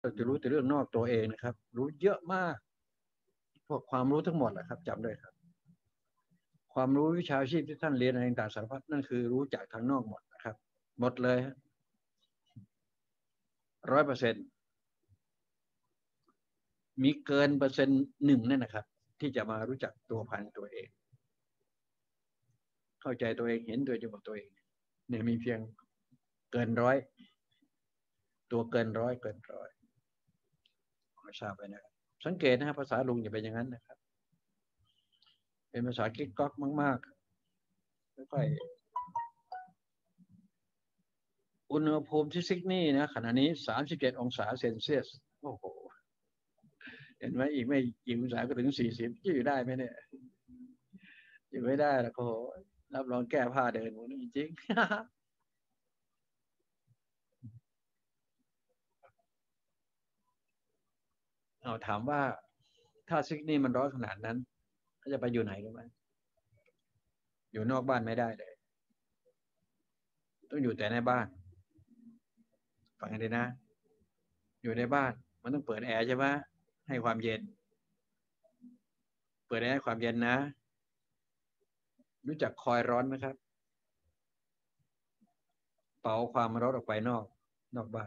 เราจะรู้แต่เรื่องนอกตัวเองนะครับรู้เยอะมากพวกความรู้ทั้งหมดแหละครับจำด้วยครับความรู้วิชาชีพที่ท่านเรียนอะไรต่างๆสารพัดนั่นคือรู้จากทางนอกหมดนะครับหมดเลย100%มีเกิน1%นั่นนะครับที่จะมารู้จักตัวพันตัวเองเข้าใจตัวเองเห็นตัวจกับตัวเองเนี่ยมีเพียงเกินร้อยตัวเกินร้อยไม่ทราบไปนะครับสังเกตนะครับภาษาลุงอย่าเป็นอย่างนั้นนะครับเป็นภาษากิ๊กก๊อกมากๆไม่ค่อยอุณหภูมิที่ซิดนีย์นะขณะนี้37 องศาเซลเซียสโอ้โหเห็นไหมอีกไม่กี่องศาก็ถึง40อยู่ได้ไหมเนี่ยอยู่ไม่ได้แล้วก็รับรองแก้ผ้าเดินหมดจริงๆเอาถามว่าถ้าซิดนีย์มันร้อนขนาดนั้นเขาจะไปอยู่ไหนรู้ไหมอยู่นอกบ้านไม่ได้เลยต้องอยู่แต่ในบ้านฟังกันดีนะอยู่ในบ้านมันต้องเปิดแอร์ใช่ไหมให้ความเย็นเปิดแอร์ให้ความเย็นนะรู้จักคอยร้อนไหมครับเป่าความร้อนออกไปนอกบ้าน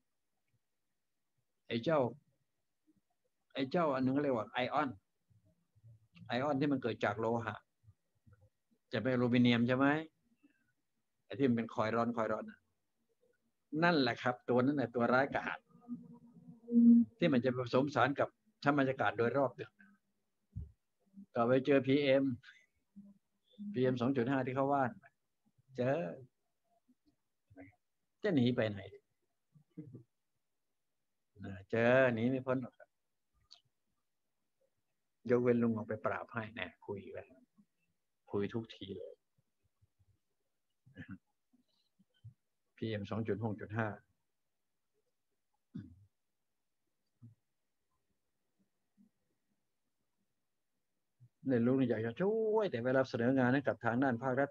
ไอ้เจ้าอันนึงเรียกว่าไอออนที่มันเกิดจากโลหะจะเป็นอลูมิเนียมใช่ไหมไอ้ที่มันเป็นคอยร้อนนั่นแหละครับตัวนั้นแหละตัวร้ายกาจที่มันจะผสมสารกับชั้นบรรยากาศโดยรอบตึกก็ไปเจอพีเอ็ม2.5ที่เขาว่าเจอจะหนีไปไหนเจอหนีไม่พ้นหรอกยกเว้นลุงออกไปปราบให้แน่คุยไปคุยทุกทีเลยPM 2.6.5เนี่ยลุงอยากจะช่วยแต่เวลาเสนองานให้กับทางด้านภาครัฐ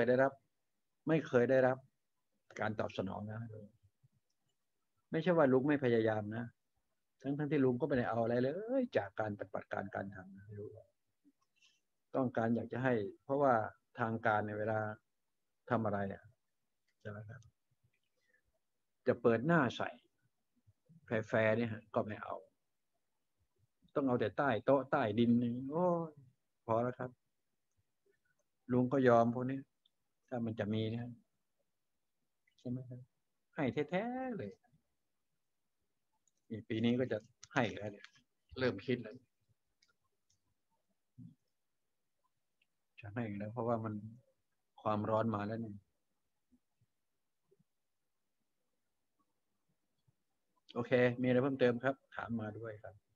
ไม่เคยได้รับการตอบสนองนะไม่ใช่ว่าลุงไม่พยายามนะทั้งที่ลุงก็ไม่ได้เอาอะไรเลยจากการปฏิบัติการทำไม่รู้ต้องการอยากจะให้เพราะว่าทางการในเวลาทำอะไรเนี่ยใช่ไหมครับจะเปิดหน้าใส่แฟร์เนี่ยก็ไม่เอาต้องเอาแต่ใต้โต๊ะใต้ดินโอ้พอแล้วครับลุงก็ยอมพวกนี้ถ้ามันจะมีนะใช่ไหมครับให้แท้ๆเลยปีนี้ก็จะให้แล้วเนี่ยเริ่มคิดแล้วจะให้แล้วเพราะว่ามันความร้อนมาแล้วเนี่ยโอเคมีอะไรเพิ่มเติมครับถามมาด้วยครับ